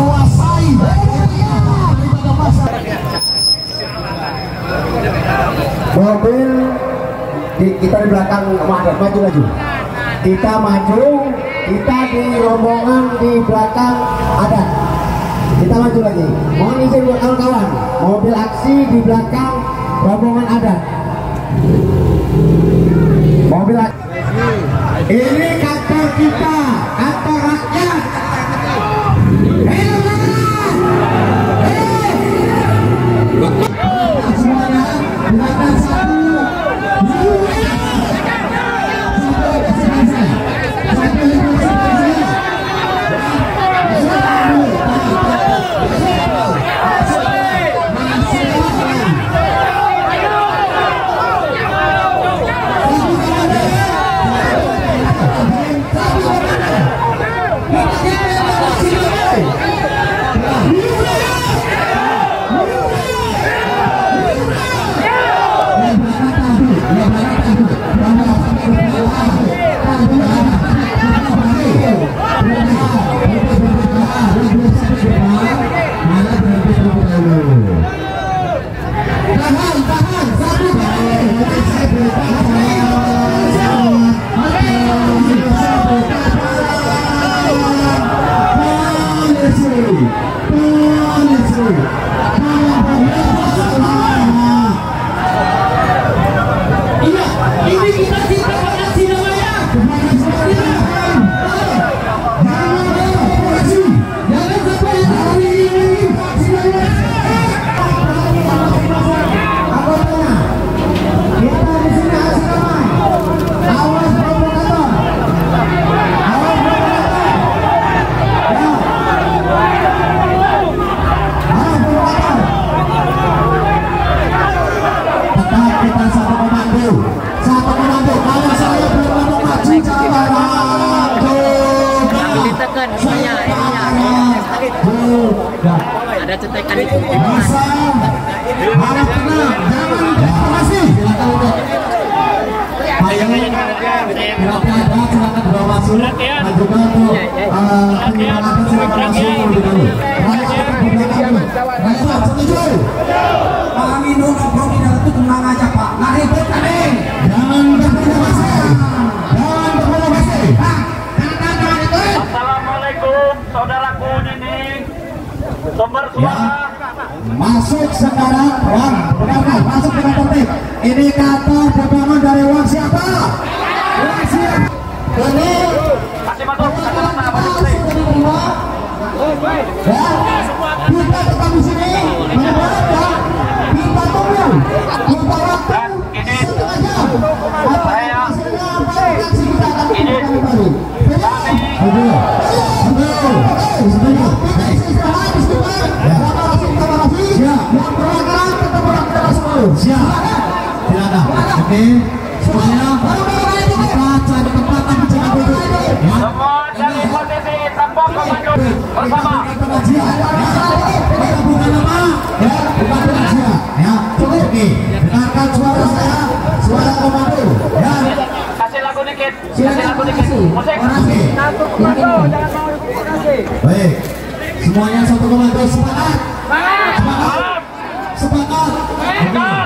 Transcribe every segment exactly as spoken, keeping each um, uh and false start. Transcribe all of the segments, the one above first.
menguasai mobil di, kita di belakang ada maju lagi kita maju kita di rombongan di belakang ada kita maju lagi mohon izin buat kawan-kawan mobil aksi di belakang rombongan ada mobil aksi ini kantor kita kantor rakyat semuanya belakang satu ada cetekan itu bisa harap tenang jangan informasi silakan untuk silakan silakan bawa masuk dan juga untuk penyemangatkan silakan masuk lebih dulu rakyat setuju Pak Aminu ngobrol di dalam itu tenang aja Pak nggak ribet kali jangan berprovokasi jangan berprovokasi Assalamualaikum saudaraku ini sumber suara ya, masuk sekarang Wan benar masuk dengan tertib ini kantor potongan dari uang siapa? Uang siapa? Ini masih masuk kata-kata apa ya, kita tetap di sini menyebarkan kita tunggu kita waktu setengah jam saya ini oke semuanya kita cari tempat tapi jangan duduk semua dari posisi tanpa komando bersama pengajian kita bukan nama ya bukan pengajian ya cukup oke dengarkan suara saya suara komando ya kasih lagu dikit kasih lagu dikit musik satu komando jangan mau diprovokaasi baik semuanya satu komando sepakat sepakat sepakat sepakat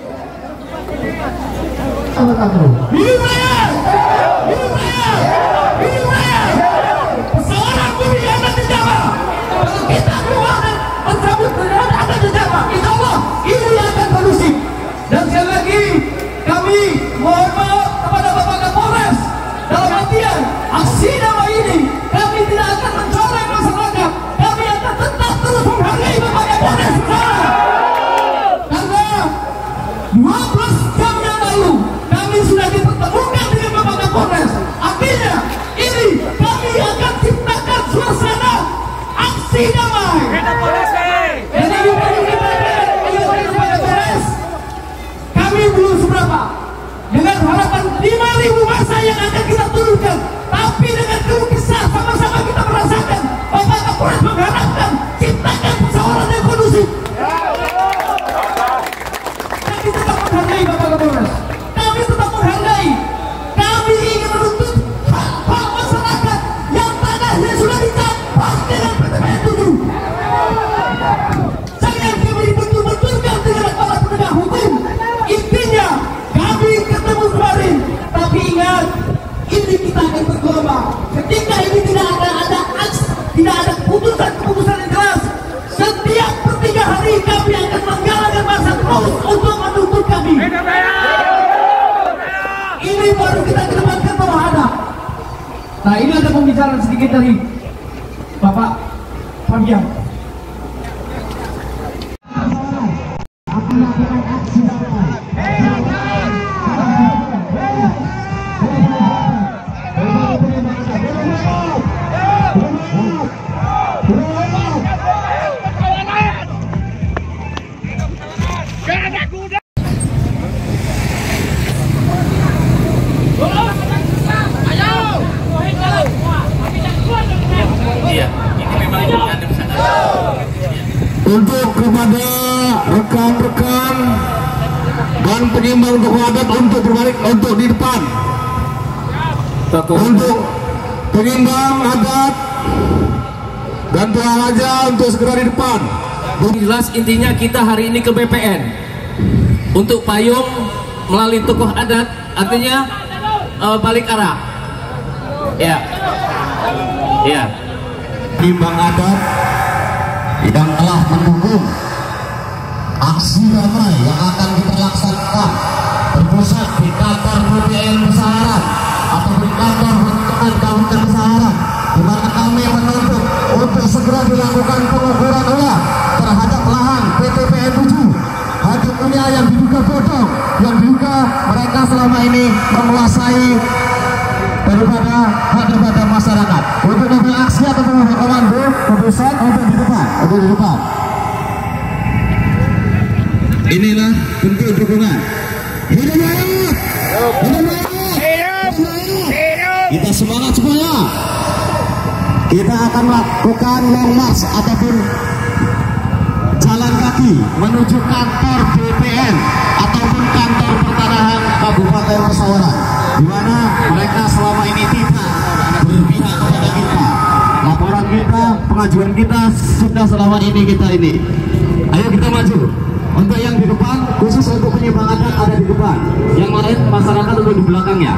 Hidup raya! Hidup raya! Hidup raya! Seorang bumi akan terjaga. Kalau kita keluar dan mencabut bendera akan terjaga. Insya Allah ini akan kondusif. Dan sekali lagi kami mohon maaf kepada Bapak Kapolres dalam artian aksi damai ini kami tidak akan mencoreng masyarakat. Kami akan tetap terus menghargai Bapak Kapolres. Karena dua belas jam yang lalu sudah dipertemukan dengan Bapak Kapolres. Artinya ini kami akan ciptakan suasana aksi damai. Jadi Bapak Kapolres, kami belum seberapa dengan harapan lima ribu massa yang akan kita turunkan, tapi dengan keluh kesah sama-sama kita merasakan Bapak Kapolres mengharapkan ciptakan musyawarah yang kondusif. Kami tetap menghargai Bapak Kapolres. Kami tetap menghargai. Kami ingin menuntut hak-hak masyarakat yang tanahnya sudah dicampak dengan P T P tujuh. keputusan-keputusan yang jelas. Setiap per tiga hari kami akan menggalakkan masa terus untuk menuntut kami. Ini baru kita kedepankan bahwa ada. Nah, ini ada pembicaraan sedikit dari Bapak Fabian. Untuk kepada rekan-rekan dan penyimbang tokoh adat untuk berbalik untuk di depan. Untuk penyimbang adat dan tuan raja untuk segera di depan. Jelas intinya kita hari ini ke B P N untuk payung melalui tokoh adat, artinya uh, balik arah. Ya, ya. Penyimbang adat yang telah mendukung aksi damai yang akan kita laksanakan berpusat di kantor B P N Besaran atau di kantor Bentukan Kabupaten Besaran, di mana kami menuntut untuk segera dilakukan pengukuran ulang terhadap lahan P T P N tujuh Haji Kunia yang diduga bodong, yang diduga mereka selama ini menguasai daripada hak daripada masyarakat. Untuk mobil aksi atau mobil komando keputusan untuk di depan, untuk di depan. Inilah bentuk dukungan. Hidup rakyat, hidup rakyat, kita semangat semuanya. Kita akan melakukan long march ataupun jalan kaki menuju kantor B P N ataupun kantor pertanahan Kabupaten Pesawaran, di mana mereka selama ini tidak berpihak kepada kita. Laporan kita, pengajuan kita sudah selama ini kita ini. Ayo kita maju. Untuk yang di depan, khusus untuk penyimbang adat ada di depan. Yang lain masyarakat untuk di belakangnya.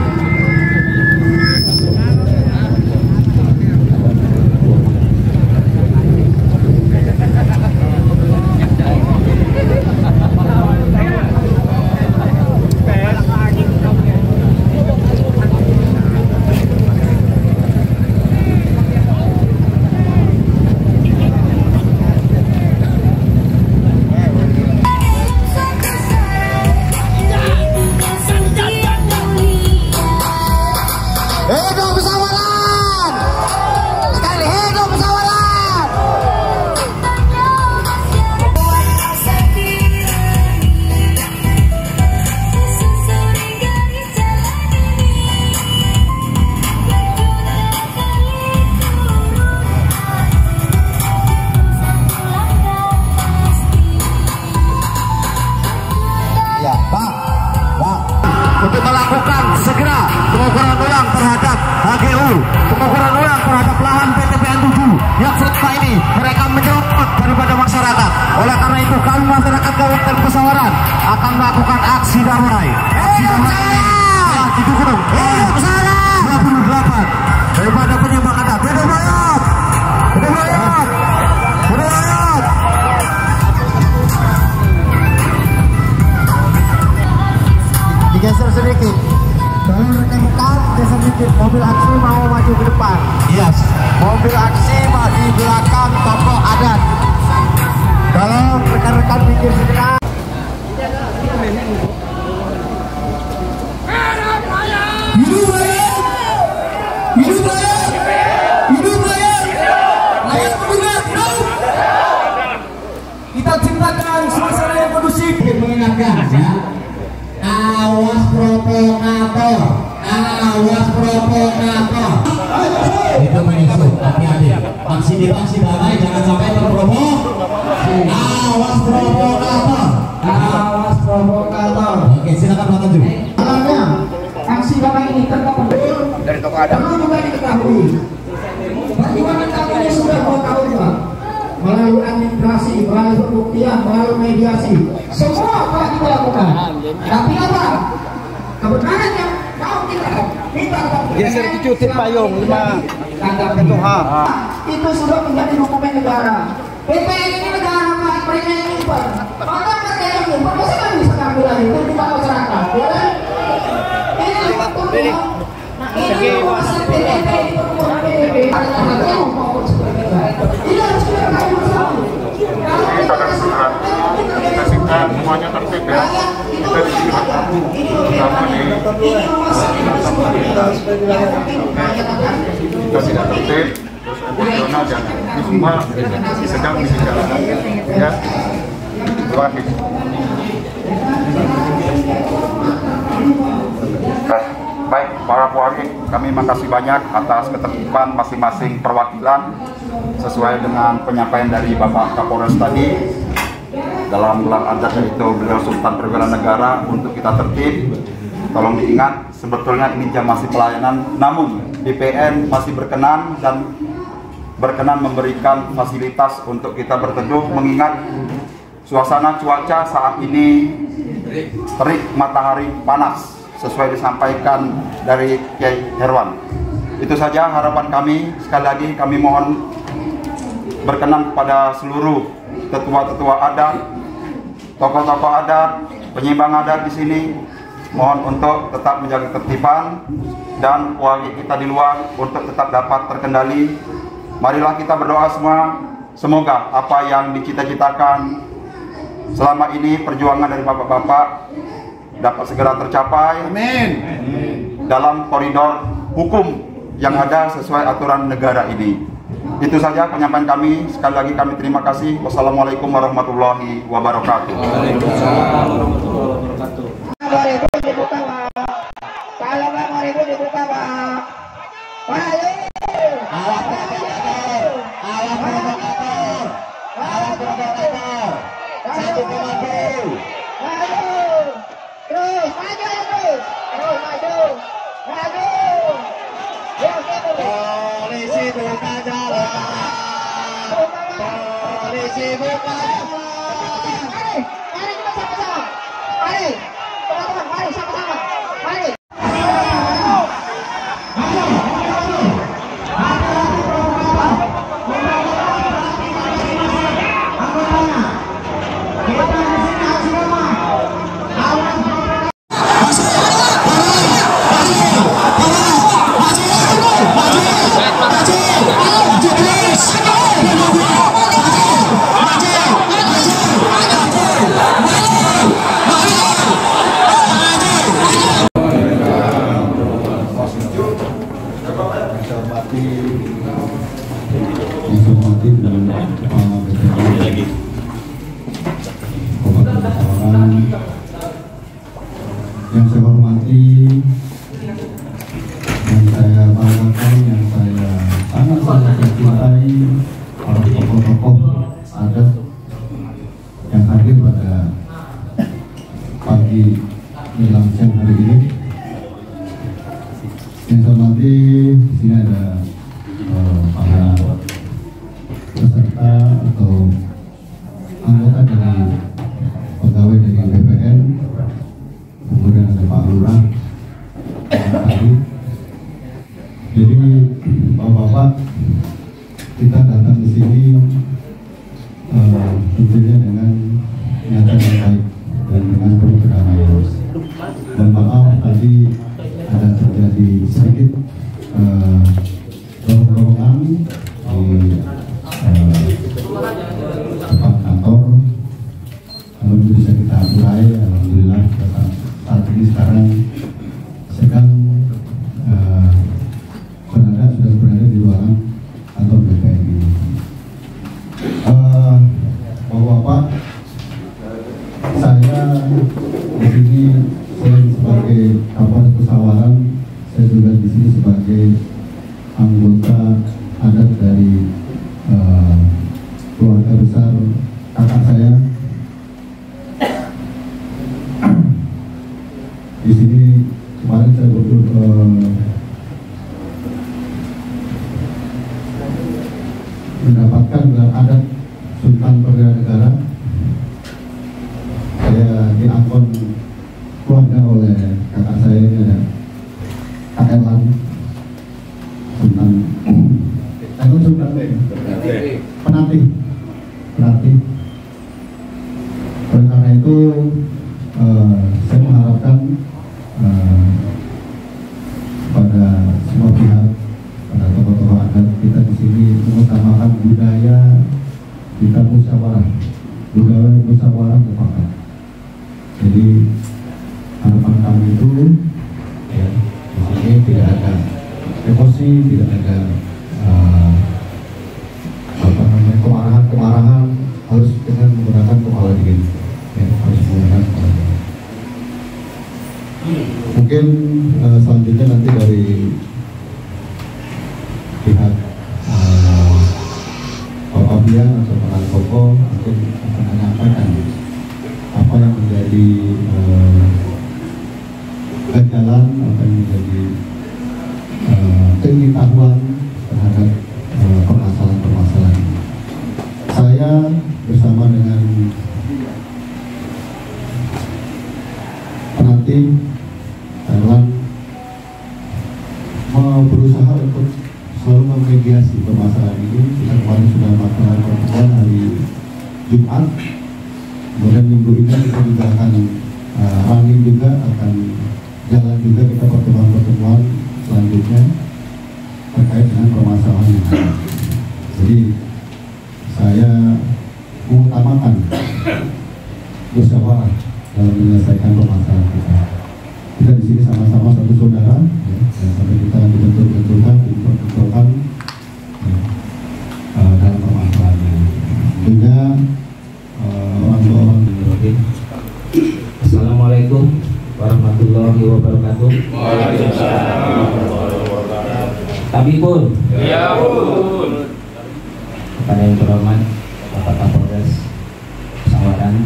Untuk melakukan segera pengukuran ulang terhadap H G U, pengukuran ulang terhadap lahan P T P N tujuh yang selama ini mereka menyerobot daripada masyarakat. Oleh karena itu kami masyarakat Kabupaten Pesawaran akan melakukan aksi damai. Aksi damai telah didukung dua puluh delapan daripada penyimbang adat. Hidup rakyat, hidup rakyat, hidup rakyat. Digeser sedikit. Tolong rekan-rekan geser sedikit. Mobil aksi mau maju ke depan. Yes. Mobil aksi mau di belakang tokoh adat. Tolong rekan-rekan pinggir sejenak. Hidup rakyat! Hidup rakyat! Hidup rakyat! Rakyat mendengar, hidup! Kita ciptakan suasana yang kondusif. Mengingatkan ya. Awas provokator, awas provokator. Itu menyusul, hati-hati. Aksi di aksi damai, jangan sampai terprovok. Awas provokator, awas provokator. Oke, silakan Pak Tanjung. Alamnya, aksi damai ini terkabul dari tokoh adat. Perlu juga diketahui, perjuangan kami ini sudah dua tahun Pak. Melalui administrasi, melalui pembuktian, melalui mediasi, semua telah kita lakukan. Tapi apa? Kebenaran yang mau kita kita geser cutit payung lima itu sudah menjadi dokumen negara. B P N ini negara Pak, mereka yang nyimpan. Maka mereka yang nyimpan, masa kan bisa ngambil lagi itu di masyarakat, ya kan? Ini betul. Ini masa P D B, ini pertemuan P D B, ada yang ngomong seperti itu. Ini harus kita kaji bersama. Kalau kita kasih, kita kasihkan semuanya tertib ya. Kita disiapkan sama di kita tidak tertib, terus emosional dan ini semua sedang dibicarakan ya. Terakhir. Baik, para pewaris, kami makasih banyak atas ketertiban masing-masing perwakilan sesuai dengan penyampaian dari Bapak Kapolres tadi dalam gelar adat, yaitu beliau Sultan Perwira Negara untuk kita tertib. Tolong diingat, sebetulnya ini jam masih pelayanan, namun B P N masih berkenan dan berkenan memberikan fasilitas untuk kita berteduh, mengingat suasana cuaca saat ini terik, matahari panas sesuai disampaikan dari Kiai Herwan. Itu saja harapan kami. Sekali lagi kami mohon berkenan kepada seluruh tetua-tetua adat, tokoh-tokoh adat, penyeimbang adat di sini, mohon untuk tetap menjaga ketertiban dan wali kita di luar untuk tetap dapat terkendali. Marilah kita berdoa semua, semoga apa yang dicita-citakan selama ini perjuangan dari bapak-bapak dapat segera tercapai. Amin. Dalam koridor hukum yang ada sesuai aturan negara ini. Itu saja penyampaian kami. Sekali lagi kami terima kasih. Wassalamualaikum warahmatullahi wabarakatuh. Waalaikumsalam warahmatullahi wabarakatuh. dua ribu dibuka, Pak. Kalau nggak dua ribu dibuka, Pak. Ayo. Awas provokator. Awas provokator. Awas provokator. Satu komando. Ayo. Terus maju ya terus. Terus maju. Maju. Polisi buka jalan. Polisi buka jalan. Mari, mari kita sama-sama. Mari, teman-teman, mari sama-sama. Mari. Informatif dan kepala B P N Kabupaten Pekalongan, yang saya hormati, yang saya banggakan, yang saya sangat-sangat mencintai para tokoh-tokoh adat yang hadir pada pagi menjelang siang hari ini. Yang saya hormati, di sini ada uh, para peserta atau anggota dari pegawai dari B P N, kemudian ada Pak Lurah tadi. Jadi bapak-bapak, kita datang di sini uh, tentunya dengan niatan yang baik dan dengan penuh kedamaian. Dan maaf tadi ada terjadi sedikit uh, dorongan di depan kantor, namun bisa kita urai. Alhamdulillah saat ini sekarang sedang uh, berada sudah berada di luar kantor B P N ini. Uh, Bapak-bapak, saya di sini selain sebagai Kapolres Pesawaran, saya juga di sini sebagai anggota adat dari Uh, keluarga besar kakak saya. Di sini kemarin saya betul uh, mendapatkan gelar adat Sultan Perwira Negara. Saya diangkon keluarga oleh kakak saya, ini ada Kak Elan Sultan. Aku Sultan penampilan penatih, penatih. Oleh karena itu uh, saya mengharapkan uh, pada semua pihak, pada tokoh-tokoh adat kita di sini mengutamakan budaya kita musyawarah, budaya musyawarah mufakat. Jadi harapan kami itu ya, di sini tidak ada emosi, tidak ada uh, apa namanya kemarahan-kemarahan, harus dengan menggunakan kepala dingin, ya, harus menggunakan kepala dingin. Mungkin uh, selanjutnya nanti dari pihak uh, Bapak Bian atau Pak Koko mungkin akan menyampaikan apa yang menjadi uh, ganjalan, apa yang menjadi uh, pengetahuan terhadap uh, permasalahan-permasalahan. Saya bersama dengan penanti Thailand mau berusaha untuk selalu memediasi permasalahan ini. Kita kemarin sudah melakukan pertemuan hari Jumat, kemudian minggu ini kita juga akan uh, running juga, akan jalan juga kita pertemuan-pertemuan selanjutnya terkait dengan permasalahan yang ada. Jadi saya mengutamakan musyawarah dalam menyelesaikan permasalahan kita. Kita di sini sama-sama satu saudara, ya, dan sampai kita dibentur-benturkan, dibentur-benturkan ya, uh, dalam permasalahan ini. Tentunya uh, orang tua orang di Assalamualaikum warahmatullahi wabarakatuh. Waalaikumsalam warahmatullahi wabarakatuh. Kami pun. Ya pun. Kepada yang terhormat Bapak Kapolres Sawaran,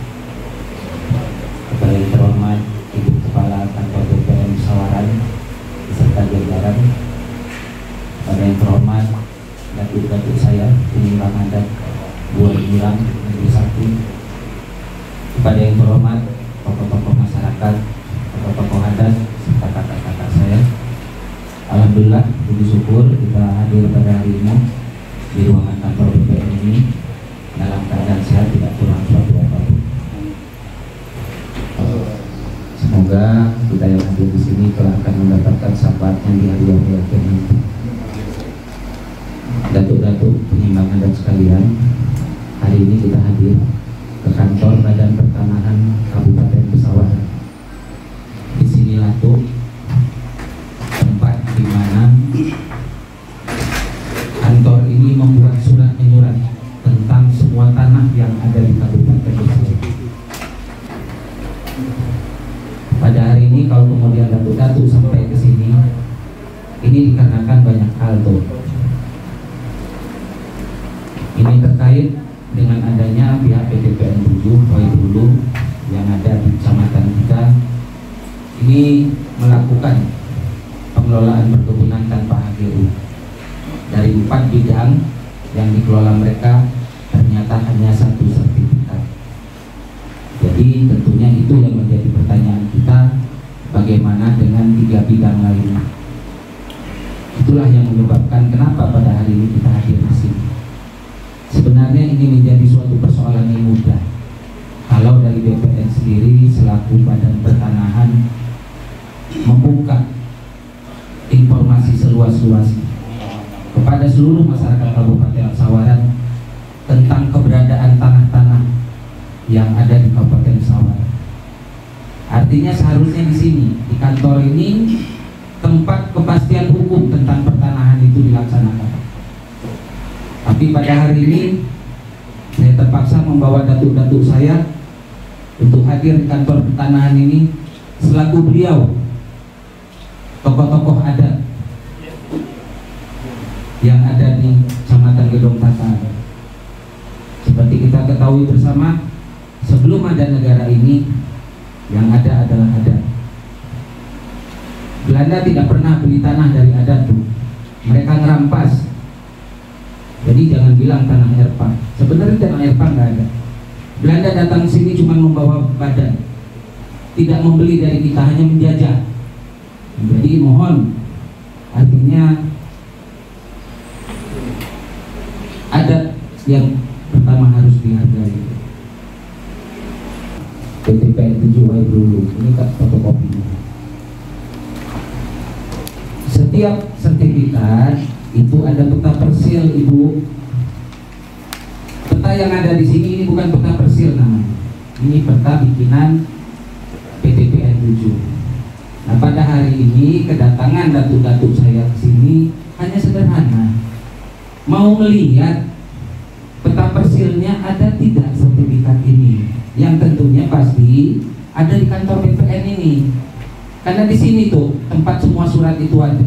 kepada yang terhormat Ibu Kepala Kantor B P M Sawaran beserta jajaran, kepada yang terhormat datuk-datuk saya Penyirang Adat Buah Girang Negeri Sakti, kepada yang terhormat tokoh-tokoh masyarakat, tokoh-tokoh adat serta kakak-kakak saya. Alhamdulillah, puji syukur kita hadir pada hari ini di ruangan kantor B P M ini dalam keadaan sehat, tidak kurang suatu apapun. Semoga kita yang hadir di sini telah akan mendapatkan syafaat yang di hari yang mulia nanti. Datuk-datuk penyimbang adat sekalian, hari ini kita hadir ke kantor Badan Pertanahan Kabupaten Pesawaran. Di sinilah tuh tempat di mana kantor ini membuat surat menyurat tentang semua tanah yang ada di Kabupaten Pesawaran. Pada hari ini kalau kemudian datuk-datuk sampai ke sini, ini dikarenakan banyak hal tuh. Ini terkait dengan adanya pihak P T P N tujuh Waibulu yang ada di kecamatan kita ini melakukan pengelolaan perkebunan tanpa H G U. Dari empat bidang yang dikelola mereka ternyata hanya satu sertifikat. Jadi tentunya itu yang menjadi pertanyaan kita, bagaimana dengan tiga bidang lainnya. Itulah yang menyebabkan kenapa pada hari ini kita hadir di sini. Sebenarnya ini menjadi suatu persoalan yang mudah kalau dari B P N sendiri selaku badan pertanahan membuka informasi seluas-luasnya kepada seluruh masyarakat Kabupaten Sawaran tentang keberadaan tanah-tanah yang ada di Kabupaten Sawaran. Artinya seharusnya di sini, di kantor ini, tempat kepastian hukum tentang pertanahan itu dilaksanakan. Tapi pada hari ini saya terpaksa membawa datuk-datuk saya untuk hadir di kantor pertanahan ini selaku beliau tokoh-tokoh adat yang ada di Kecamatan Gedong Tata. Seperti kita ketahui bersama, sebelum ada negara ini, yang ada adalah adat. Belanda tidak pernah beli tanah dari adat tuh. Mereka ngerampas. Jadi jangan bilang tanah Erpa. Sebenarnya tanah Erpa nggak ada. Belanda datang sini cuma membawa badan, tidak membeli dari kita, hanya menjajah. Jadi mohon, artinya adat yang pertama harus dihargai. P T P N tujuh Wairulu, ini Kak fotokopinya. Setiap sertifikat itu ada peta persil, Ibu. Peta yang ada di sini ini bukan peta persil namanya. Ini peta bikinan P T P N tujuh. Nah, pada hari ini kedatangan datuk-datuk saya ke sini hanya sederhana. Mau melihat peta persilnya ada tidak sertifikat ini, yang tentunya pasti ada di kantor B P N ini, karena di sini tuh tempat semua surat itu ada.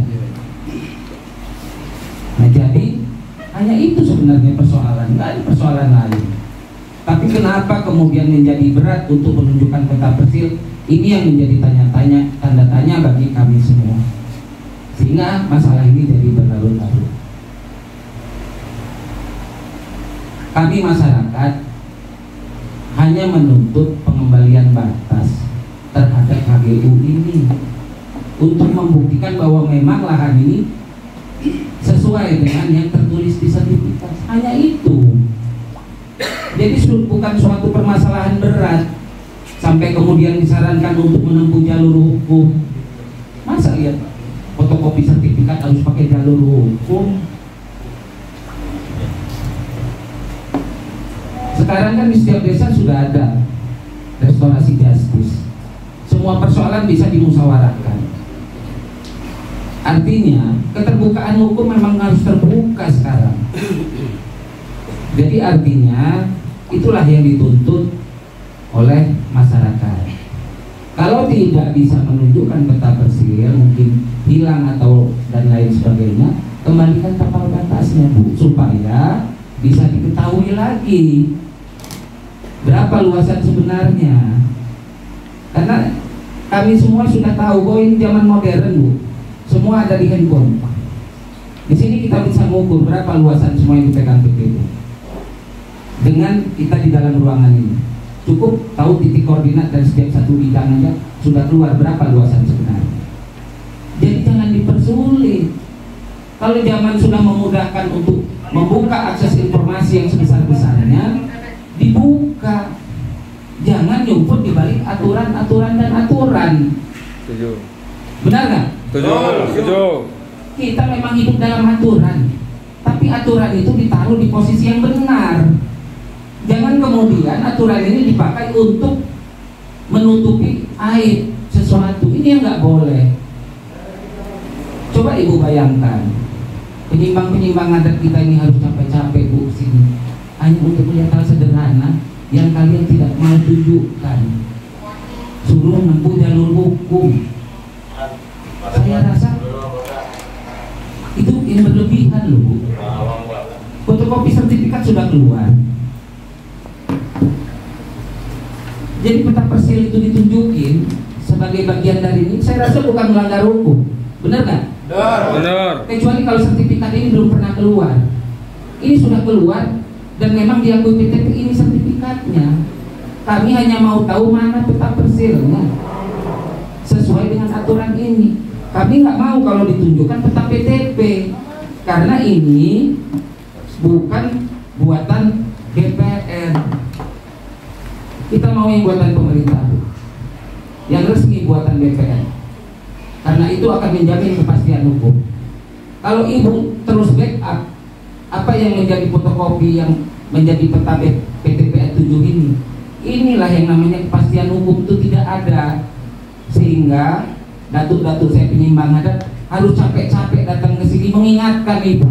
Nah, jadi hanya itu sebenarnya persoalan, nggak ada persoalan lain. Tapi kenapa kemudian menjadi berat untuk menunjukkan peta persil? Ini yang menjadi tanya-tanya, tanda tanya bagi kami semua, sehingga masalah ini jadi berlarut-larut. Kami masyarakat hanya menuntut pengembalian batas terhadap H G U ini untuk membuktikan bahwa memang lahan ini sesuai dengan yang tertulis di sertifikat. Hanya itu. Jadi bukan suatu permasalahan berat sampai kemudian disarankan untuk menempuh jalur hukum. Masa lihat fotokopi sertifikat harus pakai jalur hukum? Sekarang kan di setiap desa sudah ada restorasi justice. Semua persoalan bisa dimusyawarahkan. Artinya keterbukaan hukum memang harus terbuka sekarang. Jadi artinya itulah yang dituntut oleh masyarakat. Kalau tidak bisa menunjukkan peta persil, mungkin hilang atau dan lain sebagainya, kembalikan tapal batasnya, Bu, supaya bisa diketahui lagi berapa luasan sebenarnya. Karena kami semua sudah tahu bahwa ini zaman modern, Bu. Semua ada di handphone. Di sini kita bisa mengukur berapa luasan semua yang dipegang P T P. Dengan kita di dalam ruangan ini, cukup tahu titik koordinat dan setiap satu bidang aja sudah keluar berapa luasan sebenarnya. Jadi jangan dipersulit. Kalau zaman sudah memudahkan untuk membuka akses informasi yang sebesar-besarnya, dibuka. Jangan nyumput di balik aturan-aturan dan aturan. Setuju. Benar nggak? Setuju. Setuju. Kita memang hidup dalam aturan, tapi aturan itu ditaruh di posisi yang benar. Jangan kemudian aturan ini dipakai untuk menutupi aib sesuatu. Ini yang nggak boleh. Coba Ibu bayangkan, penyimbang-penyimbang adat kita ini harus capek-capek, Bu, sini hanya untuk melihat hal sederhana yang kalian tidak mau tunjukkan. Suruh menempuh jalur hukum. Saya rasa itu yang berlebihan loh, Bu. Fotokopi sertifikat sudah keluar. Jadi peta persil itu ditunjukin sebagai bagian dari ini, saya rasa bukan melanggar hukum. Benar nggak? Benar. Kecuali kalau sertifikat ini belum pernah keluar. Ini sudah keluar dan memang diakui P T P ini sertifikatnya. Kami hanya mau tahu mana peta persilnya sesuai dengan aturan ini. Kami nggak mau kalau ditunjukkan peta P T P, karena ini bukan buatan D P R. Kita mau yang buatan pemerintah, yang resmi buatan B P N, karena itu akan menjamin kepastian hukum. Kalau Ibu terus backup apa yang menjadi fotokopi yang menjadi peta P T P N tujuh ini, inilah yang namanya kepastian hukum itu tidak ada, sehingga datuk-datuk saya penyimbang adat harus capek-capek datang ke sini mengingatkan Ibu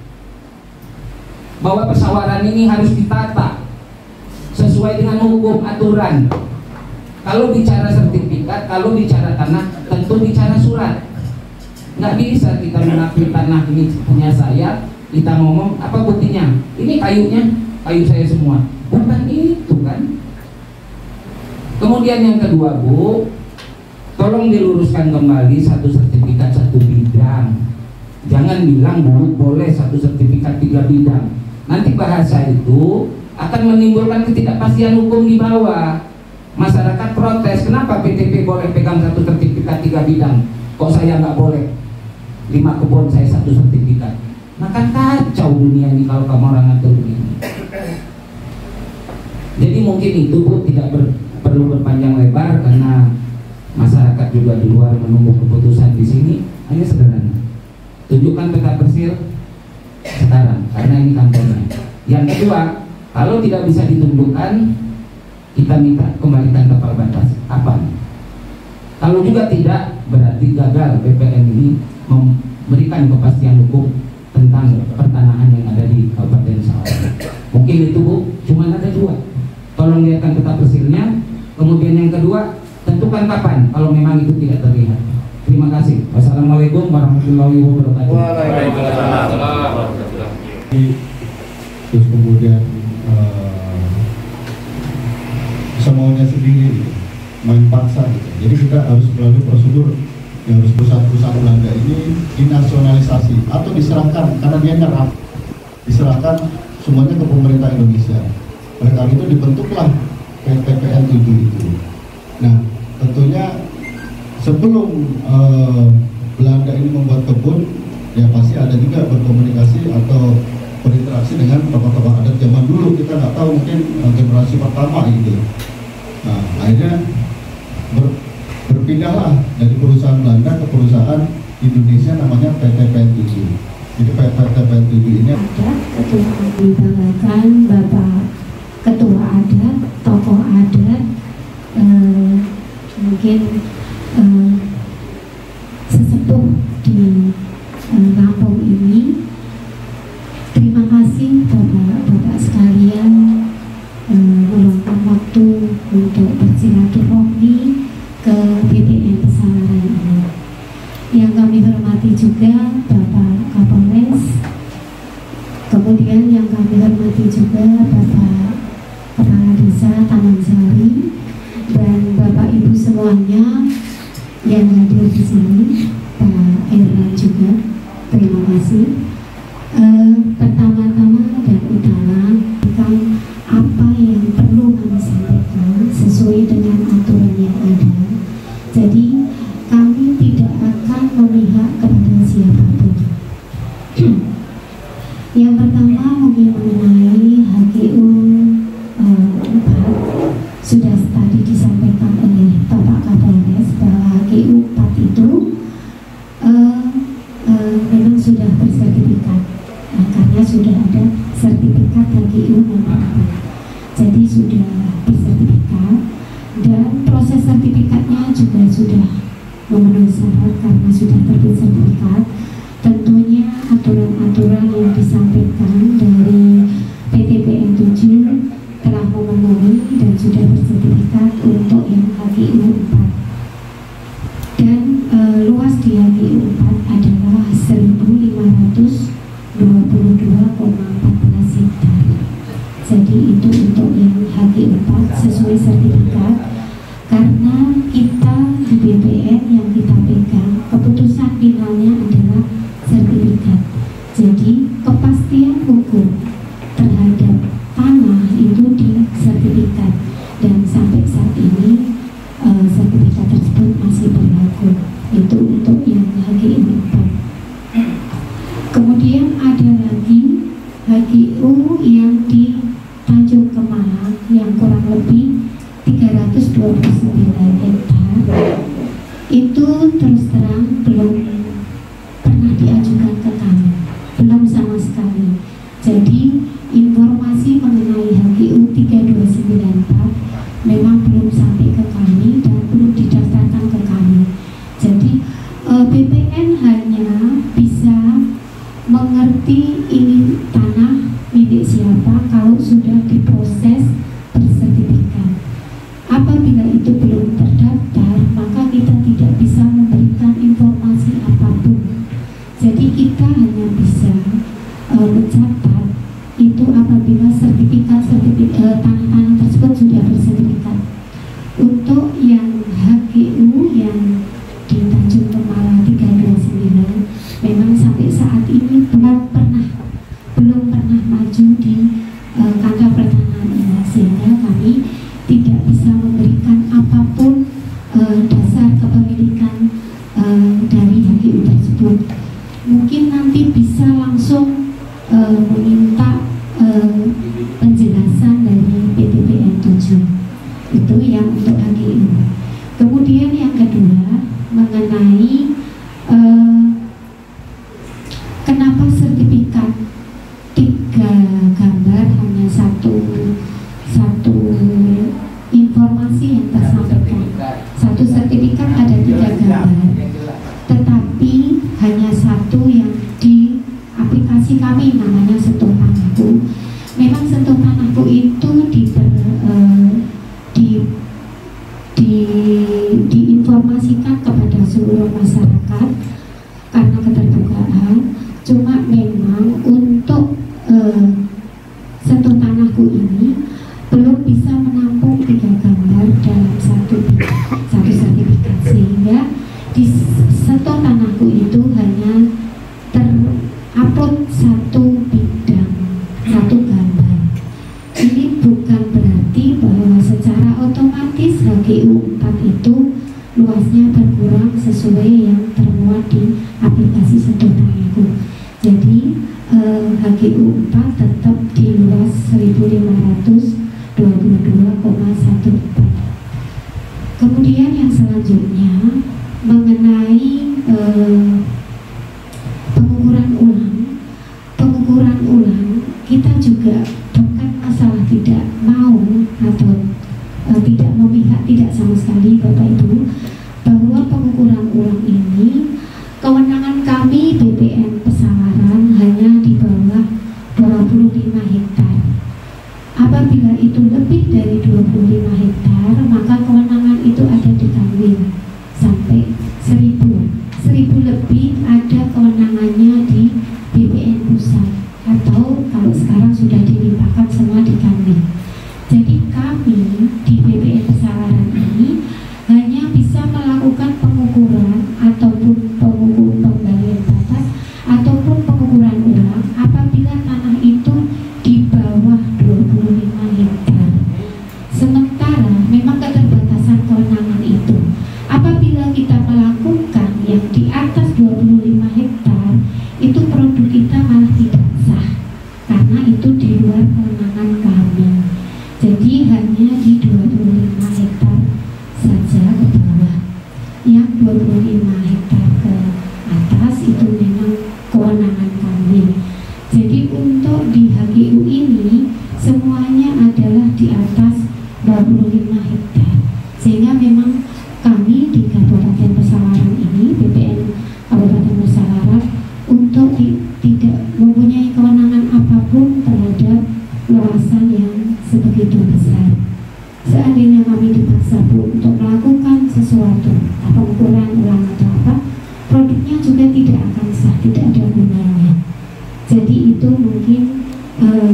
bahwa persawaran ini harus ditata sesuai dengan hukum aturan. Kalau bicara sertifikat, kalau bicara tanah, tentu bicara surat. Nggak bisa kita mengakui tanah ini punya saya, kita ngomong apa buktinya? Ini kayunya, kayu saya semua. Bukan itu kan? Kemudian yang kedua, Bu, tolong diluruskan kembali satu sertifikat satu bidang. Jangan bilang Bu, boleh satu sertifikat tiga bidang. Nanti bahasa itu akan menimbulkan ketidakpastian hukum di bawah. Masyarakat protes, kenapa P T P boleh pegang satu sertifikat tiga bidang, kok saya nggak boleh? Lima kebun saya satu sertifikat. Nah kan kacau dunia ini kalau kamu orang ngatur begini. mungkin itu Bu tidak ber, perlu berpanjang lebar karena masyarakat juga di luar menunggu keputusan di sini. Hanya sederhana, tunjukkan peta persil sekarang karena ini kantornya. Yang kedua, kalau tidak bisa ditunjukkan, kita minta kembalikan tapal batas. Apa? Kalau juga tidak, berarti gagal B P N ini memberikan kepastian hukum tentang pertanahan yang ada di Kabupaten Sawarna. Mungkin itu Bu, cuma ada dua. Tolong lihatkan peta persilnya. Kemudian yang kedua, tentukan kapan kalau memang itu tidak terlihat. Terima kasih. Wassalamualaikum warahmatullahi wabarakatuh. Waalaikumsalam. Terus kemudian uh, semaunya sendiri gitu, main paksa gitu. Jadi kita harus melalui prosedur yang harus perusahaan-perusahaan Belanda ini dinasionalisasi atau diserahkan karena dia nyerah, diserahkan semuanya ke pemerintah Indonesia. Oleh karena itu dibentuklah P T P N tujuh itu. Nah, tentunya sebelum uh, Belanda ini membuat kebun, ya pasti ada juga berkomunikasi atau berinteraksi dengan tokoh-tokoh adat zaman dulu. Kita nggak tahu, mungkin uh, generasi pertama gitu. Nah, akhirnya ber, berpindahlah dari perusahaan Belanda ke perusahaan Indonesia namanya P T P N tujuh. Jadi P T P N tujuh ini ada ketua dibanggakan Bapak Ketua adat, tokoh adat, eh, mungkin eh, sesepuh di eh, kampung ini. Terima kasih Bapak-Bapak sekalian eh, meluangkan waktu untuk bersilaturahmi ke B P N Pesalaran ini. Yang kami hormati juga Bapak Kapolres, kemudian yang kami hormati juga Bapak Kepala Desa Taman Sari dan Bapak Ibu semuanya yang hadir di sini, Pak Erlan juga. Terima kasih. Uh, pertama-tama dan utama tentang apa yang perlu kami sampaikan sesuai dengan aturan yang ada. Jadi kami tidak akan memihak kepada siapapun. Yang pertama mungkin mengenai H G U empat uh, sudah tadi disampaikan oleh Bapak Kapolres bahwa H G U empat itu uh, uh, memang sudah bersertifikat. Nah, karena sudah ada sertifikat H G U nomor empat, jadi sudah bersertifikat dan proses sertifikatnya juga sudah memenuhi syarat karena sudah terbit sertifikat. Tentunya aturan-aturan yang disampaikan dari P T P N tujuh telah memenuhi dan sudah bersertifikat untuk yang H G U empat. Dan e, luas di H G U empat adalah seribu lima ratus dua puluh dua koma empat belas hektar. Jadi itu untuk yang H G U empat sesuai sertifikat. Karena kita di B P N yang kita pegang, keputusan finalnya adalah sertifikat. Jadi kepastian hukum terhadap tanah itu di sertifikat dan sampai saat ini uh, sertifikat tersebut masih berlaku. Itu untuk yang H G U empat. Kemudian ada lagi H G U yang di Tanjung Kemang yang kurang lebih tiga ratus dua puluh sembilan hektar. Itu terus terang belum pernah diajukan ke kami, belum sama sekali. Jadi informasi mengenai H G U tiga dua sembilan empat memang belum sampai ke kami dan belum didaftarkan ke kami. Jadi eh, B P N hanya bisa mengerti ini tanah milik siapa kalau sudah diproses bersertifikat. Apabila itu belum terdaftar, maka kita tidak bisa memberikan informasi apapun. Jadi kita hanya bisa uh, mencatat itu apabila sertifikat sertifikat uh, tanah-tanah tersebut sudah bersertifikat. Untuk yang H G U yang di Tanjung Kemala tiga dua sembilan memang sampai saat ini belum pernah belum pernah maju di uh, kantor pertanahan ini, sehingga kami tidak bisa memberikan apapun uh, dasar kepemilikan uh, dari H G U tersebut. Mungkin nanti bisa langsung uh, meminta uh, penjelasan dari B yang untuk H G U. Kemudian yang kedua mengenai eh, kenapa sertifikat tiga gambar hanya satu satu informasi yang tersampaikan. Satu sertifikat ada tiga gambar, tetapi hanya satu yang di aplikasi kami namanya Sentuh Tanahku. Memang Sentuh Tanahku itu di, uh, di, di diinformasikan kepada seluruh masyarakat karena keterbukaan. Cuma memang untuk uh, Sentuh Tanahku ini belum bisa menampung tiga gambar dalam satu satu sertifikat, sehingga di Sentuh Tanahku itu hanya terupload satu bidang, satu gambar. Ini bukan berarti bahwa secara otomatis H G U empat itu luasnya berkurang sesuai yang termuat di aplikasi Sentuh Tanahku. Jadi eh, H G U empat tetap di luas seribu lima ratus dua puluh dua koma satu empat. Kemudian yang selanjutnya mengenai eh, pengukuran ulang. Pengukuran ulang kita juga bukan masalah tidak mau atau eh, tidak memihak, tidak sama sekali Bapak Ibu, bahwa pengukuran ulang ini kewenangan kami B P N Pesalaran hanya di bawah dua puluh lima hektar. Apabila itu lebih dari dua puluh lima hektar, maka kewenangan itu ada di Kanwil sampai seribu. Seribu lebih ada kewenangannya di B P N Pusat, atau kalau sekarang sudah dilimpahkan semua di Kanwil. Jadi kami di B P N Pesalaran ini hanya bisa melakukan pengukuran ataupun pengukur pembalian batas ataupun pengukuran ulang apabila tanah itu di bawah dua puluh lima hektar. Sementara memang keterbatasan kewenangan itu. Apabila kita melakukan yang di atas dua puluh lima hektar, itu produk kita malah tidak sah karena itu di luar kewenangan kami. Jadi hanya di dua puluh lima hektar saja ke bawah. Yang dua puluh lima hektar ke atas itu memang kewenangan kami. Jadi untuk di H G U ini semuanya adalah di atas dua puluh lima hektar. Sehingga memang kami di Kabupaten Pesalaran ini, B P N Kabupaten Pesalaran, untuk di, tidak mempunyai kewenangan apapun terhadap luasan yang sebegitu besar. Seandainya kami dipaksa Bu untuk melakukan sesuatu, pengukuran ulang atau apa, produknya juga tidak akan sah, tidak ada gunanya. Jadi itu mungkin eh,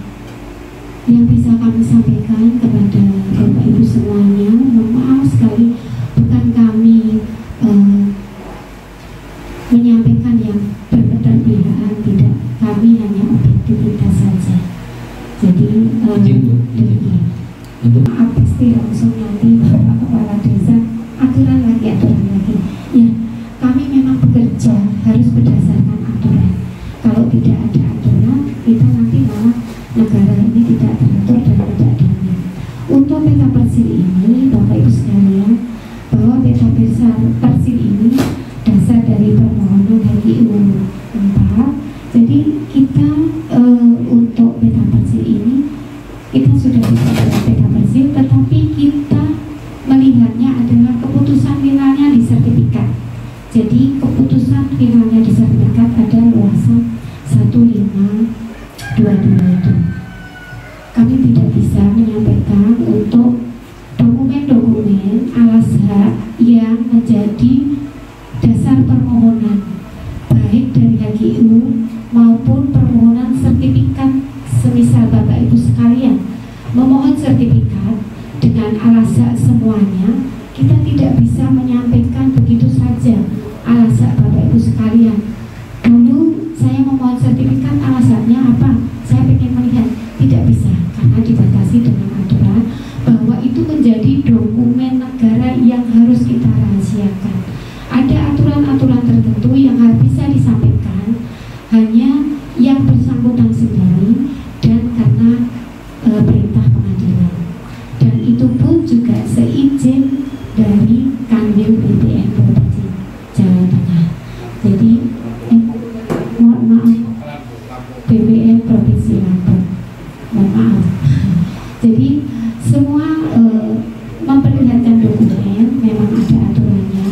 yang bisa kami sampaikan kepada Bapak Ibu semuanya. Mohon maaf sekali, bukan kami eh, menyampaikan yang berketerpihakan, tidak, kami hanya objektivitas saja. Jadi eh, demikian. Maaf, pasti langsung nanti Bapak Kepala Desa aturan lagi, aturan lagi. Ya, kami memang bekerja harus berdasarkan aturan. Kalau tidak ada aturan, kita nanti malah negara ini tidak teratur dan tidak damai. Untuk peta persil ini, Bapak Ibu sekalian, bahwa peta persil ini dasar dari permohonan H G U empat. Jadi kita e, untuk peta persil ini kita sudah bisa buat peta persil, tetapi kita melihatnya adalah keputusan finalnya di sertifikat. Jadi keputusan finalnya di sertifikat ada luasan seribu lima ratus dua puluh dua itu. Kami tidak bisa menyampaikan untuk dokumen-dokumen alas hak yang menjadi dasar permohonan baik dari H G U maupun permohonan sertifikat. Semisal Bapak Ibu sekalian memohon sertifikat dengan alas hak semuanya, kita tidak bisa menyampaikan begitu saja alas hak Bapak Ibu sekalian. Dulu saya memohon sertifikat, alas haknya apa? Saya ingin melihat, tidak bisa karena dibatasi dengan aturan bahwa itu menjadi dokumen negara yang harus kita rahasiakan. Ada aturan-aturan tertentu yang harus bisa disampaikan hanya yang bersangkutan sendiri dan karena e, perintah pengadilan. Dan itu pun juga se dari Kanwil B P N Provinsi Jawa Tengah. Jadi eh, mohon maaf, B P N Provinsi Lampung, mohon maaf. Jadi semua eh, memperlihatkan dokumen, memang ada aturannya,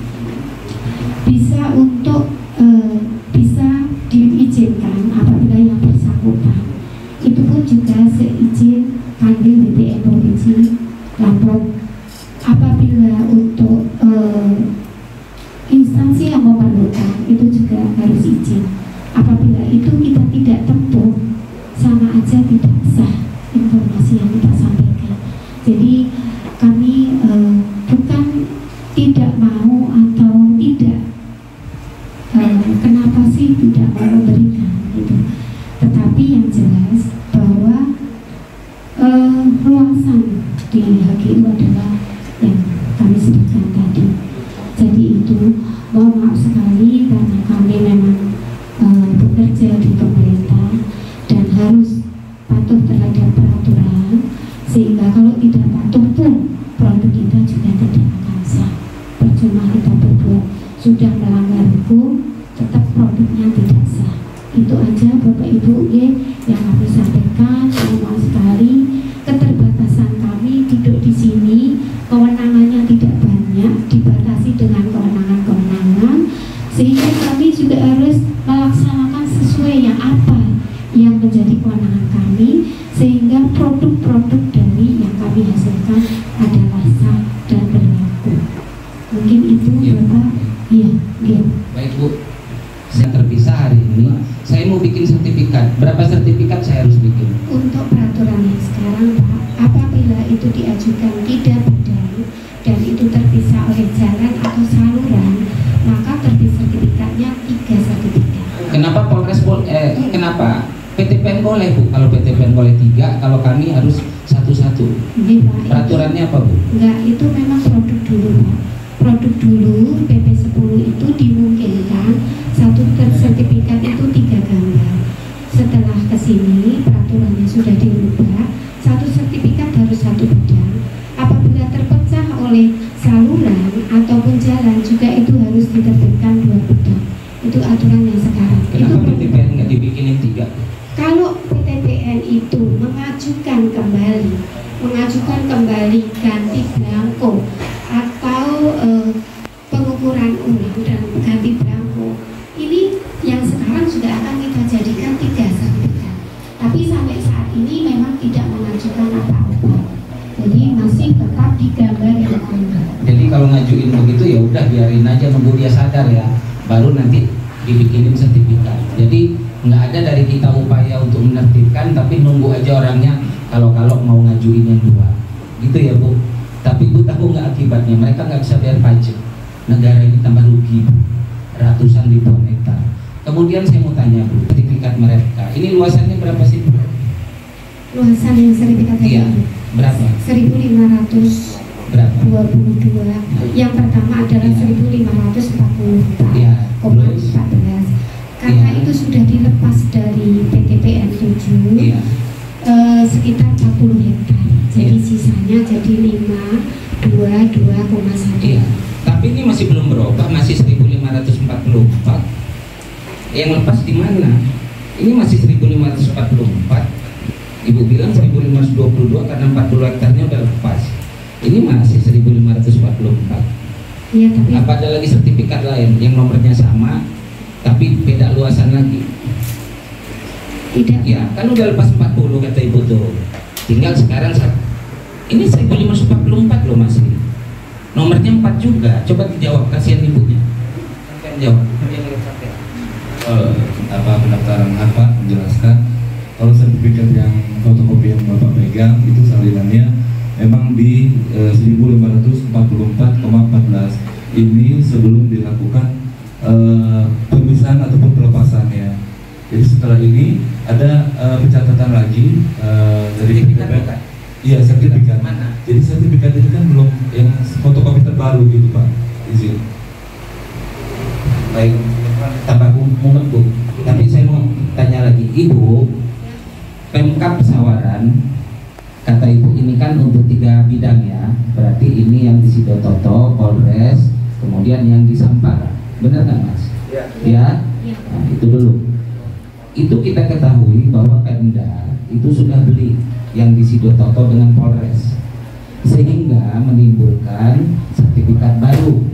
bisa untuk eh, bisa diizinkan apabila yang bersangkutan itu pun juga seizin Kanwil B P N Provinsi Lampung. Apabila untuk uh, instansi yang memerlukan itu juga harus izin. Apabila itu kita tidak tempuh, sama aja tidak sah informasi yang kita sampaikan. Jadi kami uh, bukan tidak mau atau tidak uh, kenapa sih tidak mau memberikan gitu. Tetapi yang jelas bahwa uh, luasan di H G U adalah yang kami sebutkan tadi. Jadi itu mohon maaf sekali karena kami memang uh, bekerja di pemerintah dan harus patuh terhadap peraturan, sehingga kalau tidak patuh pun produk kita juga tidak akan sah. Percuma kita berbuat sudah melanggar hukum, tetap produknya tidak sah. Itu aja Bapak Ibu ya, yang kami sampaikan. Mohon maaf sekali keterbatasan kami duduk di sini, kewenangannya tidak banyak, dibatasi dengan kewenangan-kewenangan, sehingga kami juga harus melaksanakan sesuai yang apa yang menjadi kewenangan kami, sehingga produk-produk dari yang kami hasilkan adalah sah dan berlaku. Mungkin itu ya, Bapak. Iya, iya. Baik Bu, saya terpisah hari ini. Saya mau bikin sertifikat. Berapa sertifikat saya harus bikin? Untuk peraturan yang sekarang Pak, apabila itu diajukan tidak badan dan itu terpisah oleh jalan atau saluran, maka terbit sertifikatnya tiga sertifikat. Kenapa Polres Pol eh kenapa P T P N boleh Bu? Kalau P T P N boleh tiga, kalau kami harus satu-satu. Peraturannya apa Bu? Enggak, itu memang produk dulu Pak. Produk dulu P P sepuluh itu dimungkinkan satu sertifikat itu tiga gambar. Setelah kesini peraturannya sudah dirubah, satu sertifikat harus satu bidang. Apabila terpecah oleh saluran ataupun jalan juga itu harus diterbitkan dua bidang. Itu aturan yang sekarang. Kenapa itu P T P N nggak dibikinin tiga? Kalau P T P N itu mengajukan kembali, mengajukan kembali ganti belangko atau eh, pengukuran ulang dan ganti belangko, ini yang sekarang sudah akan kita jadikan tiga sertifikat. Tapi sampai saat ini memang tidak mengajukan apa-apa. Jadi masih tetap di gambar yang sama. Jadi kalau ngajuin begitu ya udah biarin aja nunggu dia sadar ya, baru nanti dibikinin sertifikat. Jadi nggak ada dari kita upaya untuk menertibkan, tapi nunggu aja orangnya kalau-kalau mau ngajuin yang dua, gitu ya Bu. Tapi Bu tahu nggak akibatnya? Mereka nggak bisa bayar pajak. Negara ini tambah rugi ratusan ribuan hektar. Kemudian saya mau tanya Bu, sertifikat mereka ini luasannya berapa sih Bu? Luasan yang sertifikat iya, berapa? seribu lima ratus dua puluh dua. Yang pertama adalah iya. seribu lima ratus empat puluh empat koma empat belas. Karena iya. itu sudah dilepas dari P T P N tujuh, iya. eh, sekitar empat puluh hektar. Jadi iya. sisanya jadi lima puluh dua koma satu. Iya. Tapi ini masih belum berubah, masih seribu lima ratus empat puluh empat. Yang lepas di mana? Ini masih seribu lima ratus empat puluh empat. Ibu bilang seribu lima ratus dua puluh dua karena empat puluh hektarnya udah lepas. Ini masih seribu lima ratus empat puluh empat. Iya, tapi apa ada lagi sertifikat lain yang nomornya sama tapi beda luasan lagi? tidak. Ya, kan udah lepas empat puluh kata Ibu tuh. Tinggal sekarang ini seribu lima ratus empat puluh empat loh masih. Nomornya empat juga. Coba dijawab, kasihan ibunya. Kan jawab. Uh, apa pendaftaran apa menjelaskan kalau sertifikat yang fotokopi yang Bapak pegang itu salinannya memang di uh, seribu lima ratus empat puluh empat koma empat belas. Ini sebelum dilakukan uh, pemisahan ataupun pelepasannya. Jadi setelah ini ada uh, pencatatan lagi uh, dari P T P N. Iya, sertifikat. Mana? Jadi sertifikat itu kan belum yang fotokopi terbaru gitu Pak. Izin. Baik, tambah mumet Bu. Tapi saya mau tanya lagi, Ibu, Pemkab Sawaran, kata Ibu ini kan untuk tiga bidang ya. Berarti ini yang di Sidototo, Polres, kemudian yang di Sampara. Benar kan Mas? Ya. Ya. Nah, itu dulu. Itu kita ketahui bahwa Pemda itu sudah beli yang di Sidototo dengan Polres, sehingga menimbulkan sertifikat baru.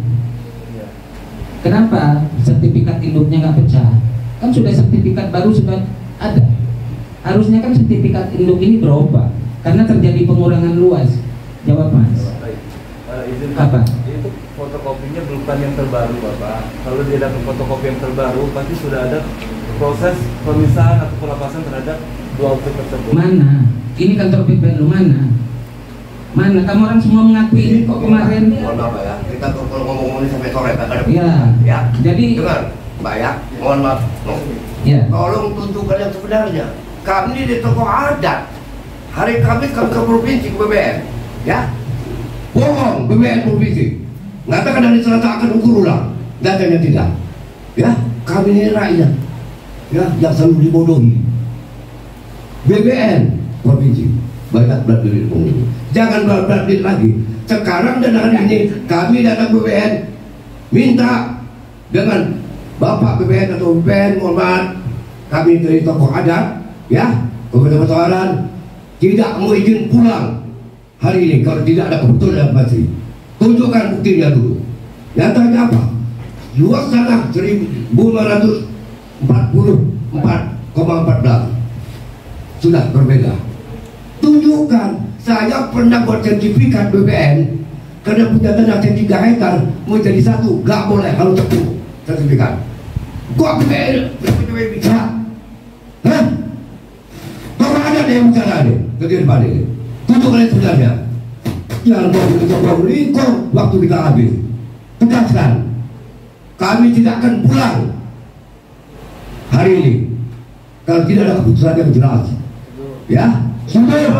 Kenapa sertifikat induknya nggak pecah? Kan sudah sertifikat baru sudah ada. Harusnya kan sertifikat induk ini berubah karena terjadi pengurangan luas. Jawab Mas. Uh, izin apa? Itu fotokopinya bukan yang terbaru Bapak. Kalau dia dapat fotokopi yang terbaru, pasti sudah ada proses pemisahan atau pelepasan terhadap dua objek tersebut. Mana? Ini kantor P P N lu mana? Mana? Kamu orang semua mengakui ini kok kemarin? Mohon maaf ya, kita kalau ngomong-ngomong ini sampai sore, tak ada. Ya. Ya. Jadi. Dengar, Mbak ya, mohon maaf. Ya. Tolong tunjukkan yang sebenarnya. Kami di tokoh adat. Hari Kamis kami ke provinsi ke B B N, ya. Bohong, B B N provinsi. Ngatakan dari Selatan akan ukur ulang, datanya tidak. Ya, kami ini rakyat. Ya, yang selalu dibodohi. B B N provinsi banyak berat diri ini. Jangan berat diri lagi. Sekarang dan hari ini kami datang B B N minta dengan Bapak B B N atau B B N, mohon maaf, kami dari tokoh adat, ya, kepada persoalan tidak mau izin pulang hari ini kalau tidak ada kebetulan yang pasti. Tunjukkan buktinya dulu. Nyatanya apa? Luas tanah seribu lima ratus empat puluh empat koma empat belas sudah berbeda. Tunjukkan. Saya pernah buat sertifikat B B N karena punya tanah tiga hektar mau jadi satu, gak boleh kalau cepu sertifikat. Kok B B N bisa? Hah? Kok ada yang bicara nih? Kemudian pada ini tunjukkan yang sebenarnya. Jangan mau melingkar waktu kita habis. Tegaskan, kami tidak akan pulang hari ini kalau tidak ada keputusan yang jelas. Ya, sudah.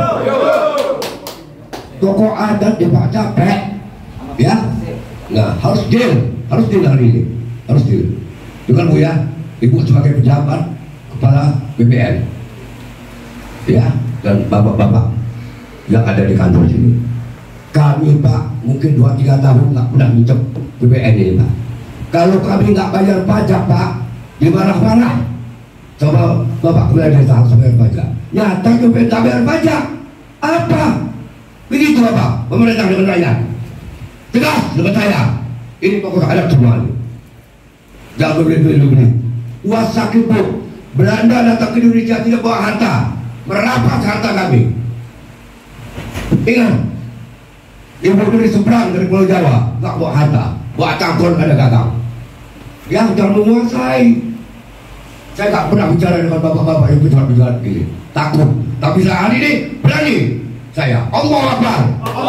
Tokoh adat dia pak capek, ya. Nah, harus deal, harus deal hari ini, harus deal. Dengar Bu ya, Ibu sebagai pejabat kepala B B N, ya, dan bapak-bapak yang ada di kantor sini. Kami Pak mungkin dua tiga tahun nggak pernah minjem B B N ini Pak. Kalau kami nggak bayar pajak Pak, dimarah-marah. Coba Bapak kepala desa harus bayar pajak. Nyata B B N tak bayar pajak. Apa? Begitu Bapak, pemerintah dengan rakyat. Tegas dengan saya. Ini pokok adat semua ini. Jangan beli-beli. Wasakit Bu, Belanda datang ke Indonesia tidak bawa harta, merampas harta kami. Ingat, ibu dari seberang dari Pulau Jawa nggak bawa harta, bawa cangkul ada gagang. Yang jangan menguasai. Saya nggak pernah bicara dengan bapak-bapak yang bicara-bicara begini. Takut. Tapi saat ini berani. Saya Allahu Akbar.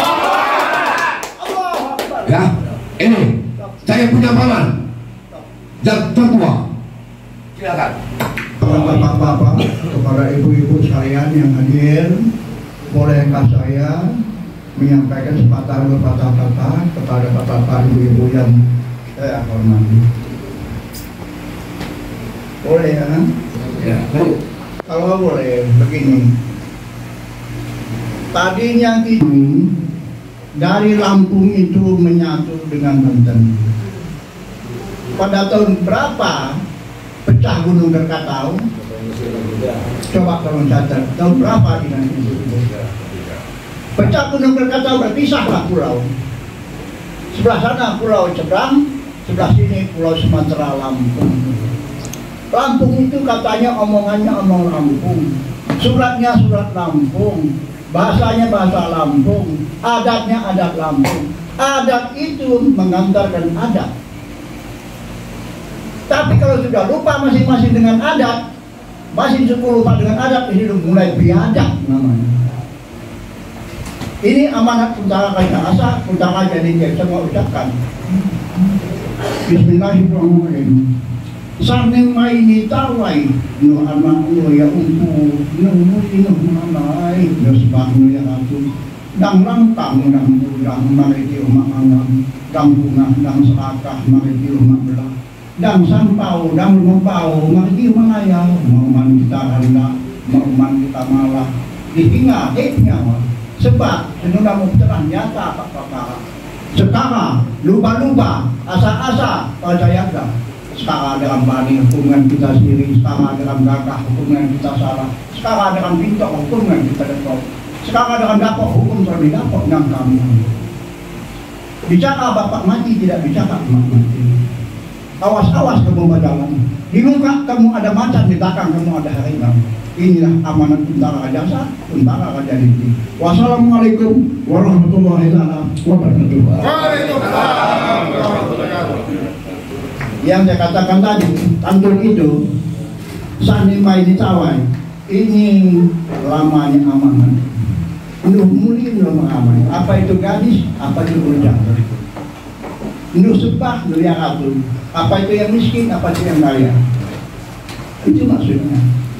Ya, ini saya punya paman yang tertua. Silakan. Bapak-bapak, kepada ibu-ibu sekalian yang hadir, bolehkah saya menyampaikan sepatah sepatah kata kepada bapak-bapak ibu-ibu yang saya hormati? Boleh ya? Ya. Kalau boleh, begini. Tadinya ini dari Lampung itu menyatu dengan Banten. Pada tahun berapa pecah Gunung Krakatau? Coba tolong catat. Tahun berapa dengan itu? Pecah Gunung Krakatau berpisahlah pulau. Sebelah sana Pulau Seberang, sebelah sini Pulau Sumatera Lampung. Lampung itu katanya omongannya omong Lampung, suratnya surat Lampung, bahasanya bahasa Lampung, adatnya adat Lampung. Adat itu mengantarkan adat. Tapi kalau sudah lupa masing-masing dengan adat, masing suku lupa dengan adat, ini sudah mulai biadab namanya. Ini amanat Utara Kainasa, Utara jadi semua ucapkan. Bismillahirrahmanirrahim. Sarning maini tawai no anak no ya umpu no mui no manai no sebab no ya atu dang rantang dang budang mariti umak anam dang bunga dang serakah mariti umak belah dang sampau dang lumpau mariti umak ayah mau man kita hendak mau man kita malah ditinggal eh nyawa Sebab sudah mempunyai nyata Pak Pakar. Sekarang lupa-lupa, asa-asa pada yaga. Sekarang dalam banding hubungan kita sendiri, sekarang dalam gagah hubungan kita salah, sekarang dalam pintu hubungan kita dekat, sekarang dalam dapat hukum terlebih dapat enam kami. Bicara bapak mati tidak bicara emak mati. Awas-awas kamu berjalan. Di muka kamu ada macan, di belakang kamu ada harimau. Inilah amanat tentara jasa, tentara raja Dindi. Wassalamualaikum warahmatullahi wabarakatuh. Waalaikumsalam. Yang saya katakan tadi, tantun itu Sani Mai Ditawai, ini lamanya amanat. Nuh muli nuh mengamai. Apa itu gadis? Apa itu bujang? Nuh sepah, nuh yang atur. Apa itu yang miskin? Apa itu yang kaya? Itu maksudnya.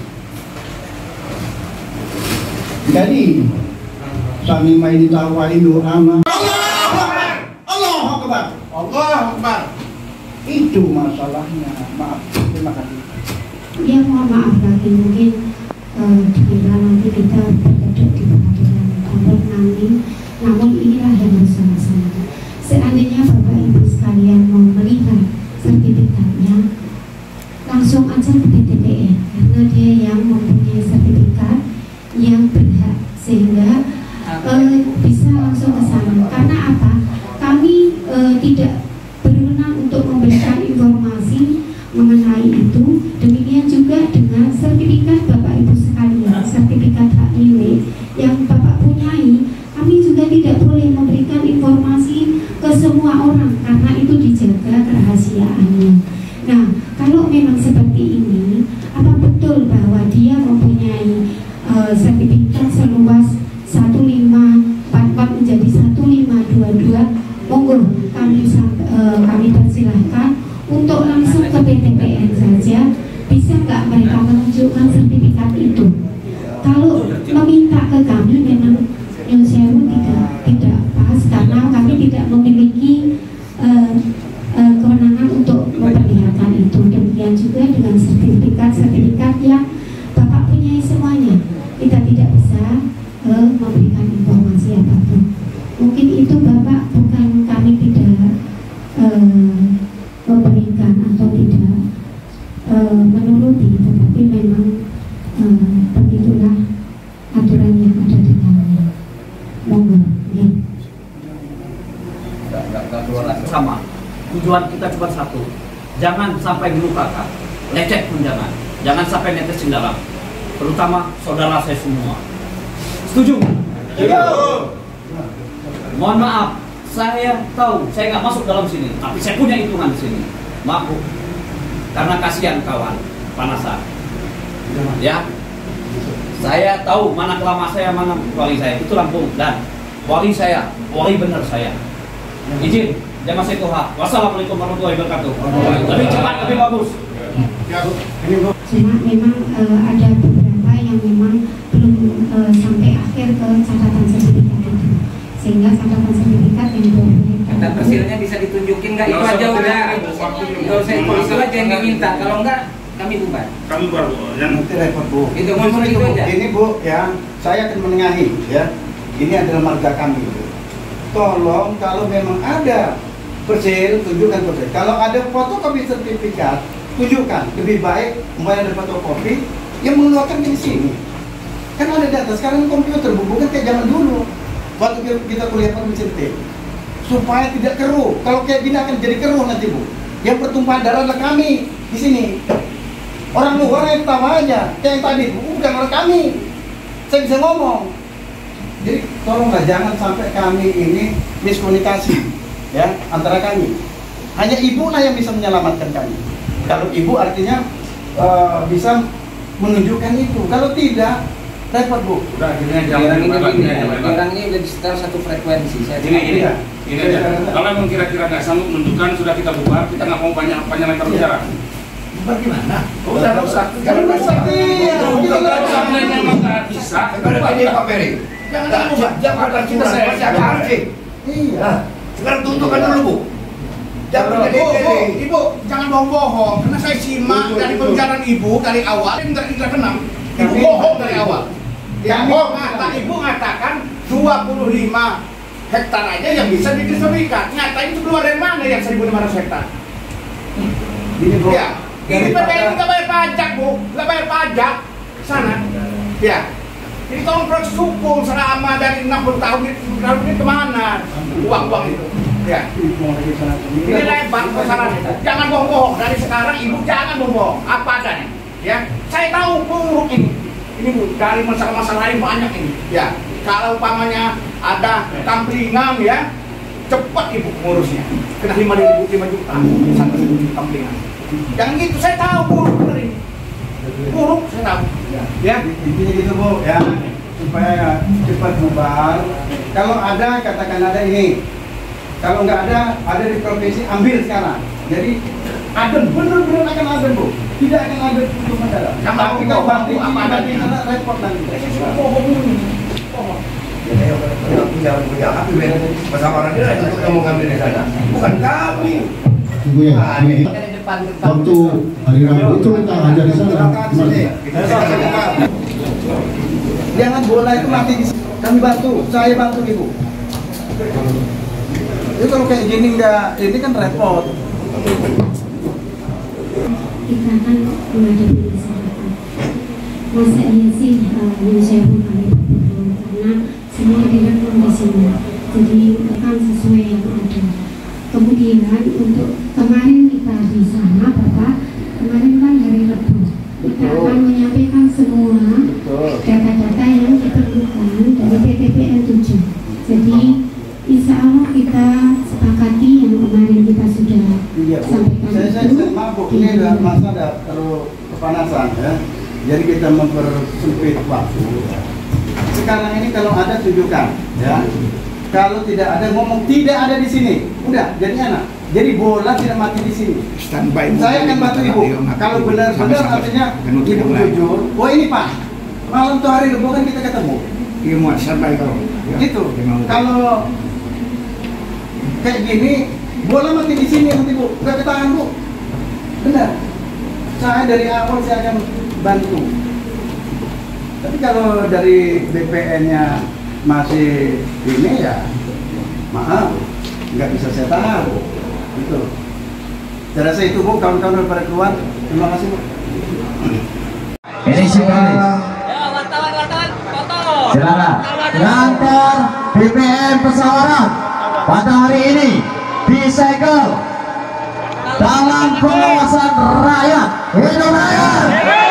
Jadi Sani Mai Ditawai nuh aman. Allah Akbar. Allah Akbar. Itu masalahnya. Maaf, terima kasih. Ya mohon maaf lagi, mungkin uh, bila nanti kita berduduk di pengadilan Pondok nanti, namun inilah yang harus sama-sama. Seandainya Bapak Ibu sekalian mau melihat sertifikatnya, langsung aja ke P T P N karena dia yang mempunyai sertifikat yang berhak, sehingga uh, bisa langsung ke sana. Karena apa? Kami uh, tidak berwenang untuk memberikan informasi mengenai itu. Demikian juga dengan sertifikat Bapak Ibu sekalian, sertifikat hak milik yang Bapak punyai, kami juga tidak boleh memberikan informasi ke semua orang karena itu dijaga kerahasiaannya. Nah, kalau memang seperti ini, apa betul bahwa dia mempunyai uh, sertifikat seluas satu lima empat empat menjadi satu lima dua dua? Monggo kami uh, kami persilahkan untuk langsung ke P T P N saja. Bisa nggak mereka menunjukkan sertifikat itu? Kalau meminta ke kami memang Nyun Sewu tidak tidak pas karena kami tidak memiliki uh, uh, kewenangan untuk memperlihatkan itu. Demikian juga dengan sertifikat-sertifikat yang Bapak punyai semuanya, kita tidak bisa uh, memberikan informasi apapun. Mungkin itu Bapak, bukan kami tidak uh, memberikan atau tidak uh, menuruti, tetapi memang uh, begitulah aturan yang ada di dalamnya. Monggo, ya. Sama. Tujuan kita cuma satu. Jangan sampai dilupakan. Lecet pun jangan. Jangan sampai netes di dalam. Terutama saudara saya semua. Setuju? Setuju. Mohon maaf, saya tahu saya nggak masuk dalam sini, tapi saya punya hitungan di sini. Maaf Bu, karena kasihan kawan panasan. Ya, saya tahu mana kelama saya, mana wali saya. Itu Lampung dan wali saya, wali benar saya. Izin, jangan saya tuha. Wassalamualaikum warahmatullahi wabarakatuh. Lebih cepat, lebih bagus. Cuma memang uh, ada beberapa yang memang belum uh, sampai akhir ke catatan sertifikat itu, sehingga catatan sertifikat yang boleh Kata hasilnya bisa ditunjukin nggak? Itu aja udah. Kalau saya polisi aja yang diminta, kalau enggak kami bubar. Kami bubar Bu. Yang Nanti repot Bu. Itu ngomong itu aja. Ini Bu ya, saya akan menengahi ya. Ini adalah marga kami. Tolong kalau memang ada persil, tunjukkan persil. Kalau ada fotokopi sertifikat, tunjukkan. Lebih baik mulai ada fotokopi yang mengeluarkan di sini. Kan ada data sekarang komputer, bukan kayak zaman dulu. Waktu kita kuliah permesin supaya tidak keruh. Kalau kayak gini akan jadi keruh nanti Bu. Yang pertumpahan darah adalah kami di sini. Orang luar yang pertama aja, kayak yang tadi, bukan orang kami. Saya bisa ngomong. Jadi tolonglah jangan sampai kami ini miskomunikasi ya antara kami. Hanya ibu lah yang bisa menyelamatkan kami. Kalau ibu artinya uh, bisa menunjukkan itu. Kalau tidak, repot Bu. Udah, gini aja. Orang ini begini, orang ini udah sekitar satu frekuensi. Saya Ini ini, ini aja. Kalau memang kira-kira nggak sanggup menunjukkan, sudah kita bubar. Kita nggak mau banyak banyak lebar bicara. Bagaimana? Oh, udah nggak usah. Kalau nggak usah, kita nggak usah nggak bisa. Ini Pak Ferry. Jangan lupa, jabatan kita saya masih agak arif. Iya. Sekarang tunjukkan dulu Bu. Jangan Bu, Bu, Ibu jangan bohong-bohong. Karena saya simak dari pembicaraan Ibu dari awal, indra indra keenam. Ibu bohong dari awal. Ya, Ibu ngata, Ibu ngatakan dua puluh lima hektar aja yang bisa didistribusikan. Nyata itu keluar dari mana yang seribu lima ratus hektar? Ini bro, Ya, ini P P N nggak bayar pajak bu, nggak bayar pajak sana. Ya, ini tolong proses hukum selama dari enam puluh tahun ini, tahun ini kemana uang-uang itu? Ya, ini lebar kesalahan itu. Jangan bohong-bohong dari sekarang, ibu jangan bohong. Apa adanya? Ya, saya tahu buruk ini. Ini bu, dari masalah-masalah lain banyak ini. Ya, kalau umpamanya ada kamplingan ya, cepat ibu ngurusnya. Kena lima ribu lima juta satu kamplingan. Jangan gitu, saya tahu buruk benar ini. Buruk saya tahu. Ya, intinya gitu bu, ya supaya cepat bubar. Kalau ada katakan ada ini, kalau nggak ada, ada di provinsi ambil sekarang. Jadi adem, bener-bener akan adem bu, tidak akan ada untuk mendadak. Tapi kalau banting apa ada di sana repot nanti. Bohong ini, bohong. Jangan punya hati bersama orang dia untuk kamu ngambil di sana, bukan kami. Tunggu ya, ini waktu hari Rabu itu kita ajar di sana. Jangan bola itu mati di sini. Kami bantu, saya bantu ibu. Itu kalau kayak gini nggak, ini kan repot. Kita akan menghadapi masyarakat. Masa iya sih menyebut kami berbohong karena semua direkam di sini. Jadi akan sesuai yang ada. Kemudian untuk kemarin kita di sana, Bapak, kemarin kan hari Rabu, kita akan menyampaikan semua data-data yang diperlukan dari P T P N tujuh. Jadi insya Allah kita sepakati yang kemarin kita sudah iya, sampaikan. Saya, saya, saya mabuk, ini ada masa ada terlalu kepanasan ya. Jadi kita mempersempit waktu. Sekarang ini kalau ada tunjukkan ya. Kalau tidak ada ngomong tidak ada di sini, udah jadi anak. Jadi bola tidak mati di sini. Standby. Saya akan bantu ibu. Kalau benar-benar artinya ibu jujur. Oh ini pak, malam tuh hari Rabu kan kita ketemu. Iya mau standby kalau. Gitu. Kalau kayak gini, bola mati di sini nanti bu, nggak ketahan bu. Benar. Saya dari awal saya akan bantu. Tapi kalau dari B P N-nya masih ini ya maaf nggak bisa saya tahan gitu. Saya rasa itu bu, kawan-kawan pada keluar. Terima kasih bu. Ini simbolis. Silakan. Kantor B P N Pesawaran pada hari ini disegel dalam pengawasan rakyat. Hidup rakyat.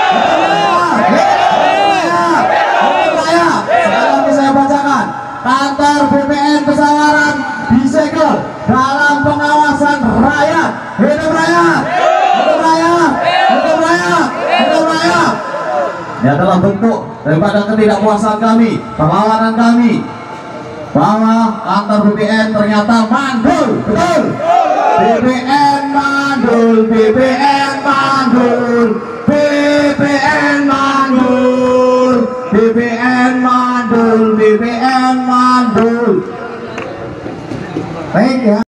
Kantor B P N Pesawaran disegel dalam pengawasan rakyat. Hidup rakyat, hidup rakyat, hidup rakyat, hidup rakyat. Ini adalah bentuk daripada ketidakpuasan kami, perlawanan kami bahwa kantor B P N ternyata mandul, betul. B P N mandul, B P N mandul, B P N mandul, B P N mandul, B P N mandul. Baik ya.